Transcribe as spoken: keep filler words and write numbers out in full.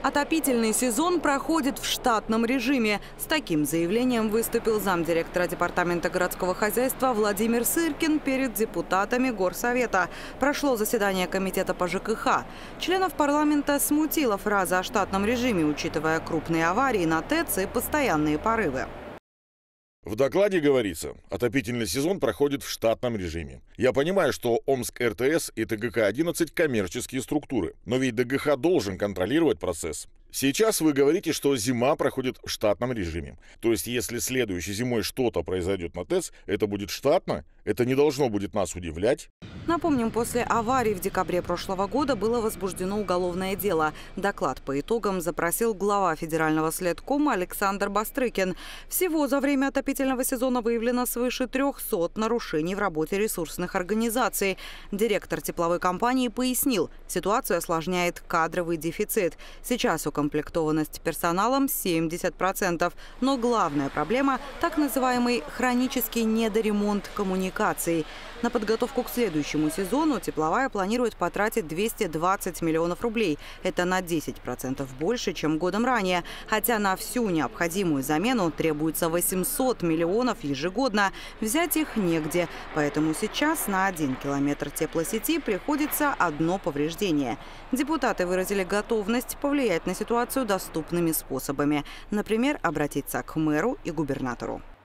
Отопительный сезон проходит в штатном режиме. С таким заявлением выступил замдиректора Департамента городского хозяйства Владимир Сыркин перед депутатами Горсовета. Прошло заседание комитета по ЖКХ. Членов парламента смутила фраза о штатном режиме, учитывая крупные аварии на ТЭЦ и постоянные порывы. В докладе говорится, отопительный сезон проходит в штатном режиме. Я понимаю, что Омск РТС и ТГК одиннадцать коммерческие структуры, но ведь ДГХ должен контролировать процесс. Сейчас вы говорите, что зима проходит в штатном режиме. То есть, если следующей зимой что-то произойдет на ТЭЦ, это будет штатно? Это не должно будет нас удивлять? Напомним, после аварии в декабре прошлого года было возбуждено уголовное дело. Доклад по итогам запросил глава федерального следкома Александр Бастрыкин. Всего за время отопительного сезона выявлено свыше трёхсот нарушений в работе ресурсных организаций. Директор тепловой компании пояснил, ситуацию осложняет кадровый дефицит. Сейчас укомплектованность персоналом семьдесят процентов. Но главная проблема – так называемый хронический недоремонт коммуникаций. На подготовку к следующему сезону тепловая планирует потратить двести двадцать миллионов рублей. Это на десять процентов больше, чем годом ранее. Хотя на всю необходимую замену требуется восемьсот миллионов ежегодно. Взять их негде. Поэтому сейчас на один километр теплосети приходится одно повреждение. Депутаты выразили готовность повлиять на ситуацию доступными способами. Например, обратиться к мэру и губернатору.